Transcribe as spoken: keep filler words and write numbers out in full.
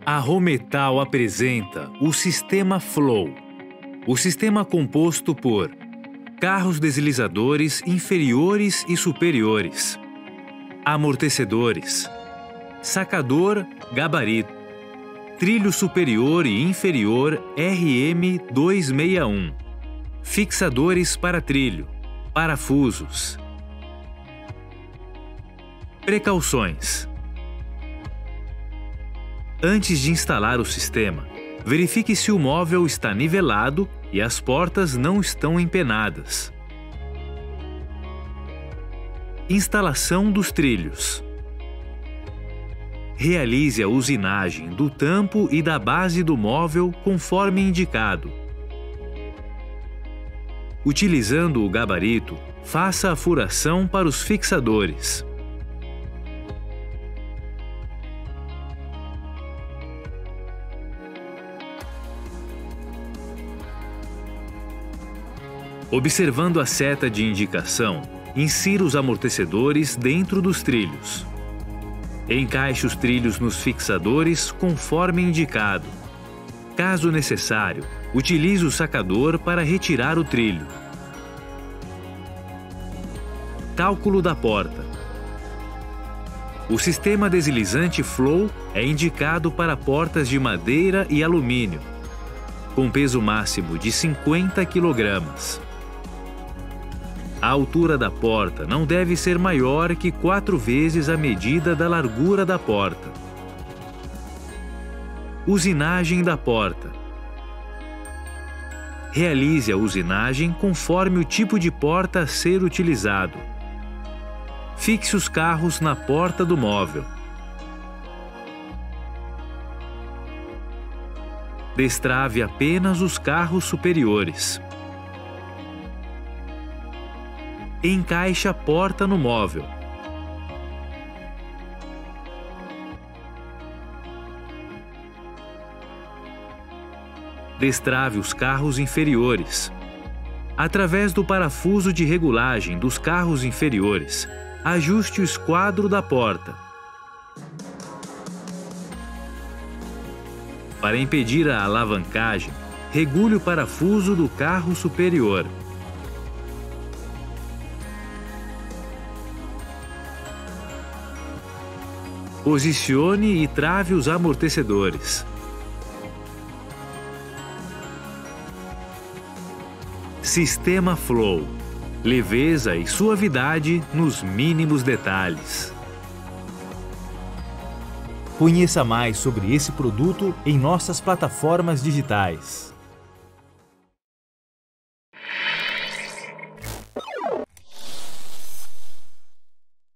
A Rometal apresenta o Sistema Flow, o sistema composto por carros deslizadores inferiores e superiores, amortecedores, sacador, gabarito, trilho superior e inferior R M duzentos e sessenta e um, fixadores para trilho, parafusos. Precauções. Antes de instalar o sistema, verifique se o móvel está nivelado e as portas não estão empenadas. Instalação dos trilhos. Realize a usinagem do tampo e da base do móvel conforme indicado. Utilizando o gabarito, faça a furação para os fixadores. Observando a seta de indicação, insira os amortecedores dentro dos trilhos. Encaixe os trilhos nos fixadores conforme indicado. Caso necessário, utilize o sacador para retirar o trilho. Cálculo da porta. O sistema deslizante Flow é indicado para portas de madeira e alumínio, com peso máximo de cinquenta quilogramas. A altura da porta não deve ser maior que quatro vezes a medida da largura da porta. Usinagem da porta. Realize a usinagem conforme o tipo de porta a ser utilizado. Fixe os carros na porta do móvel. Destrave apenas os carros superiores. Encaixe a porta no móvel. Destrave os carros inferiores. Através do parafuso de regulagem dos carros inferiores, ajuste o esquadro da porta. Para impedir a alavancagem, regule o parafuso do carro superior. Posicione e trave os amortecedores. Sistema Flow. Leveza e suavidade nos mínimos detalhes. Conheça mais sobre esse produto em nossas plataformas digitais.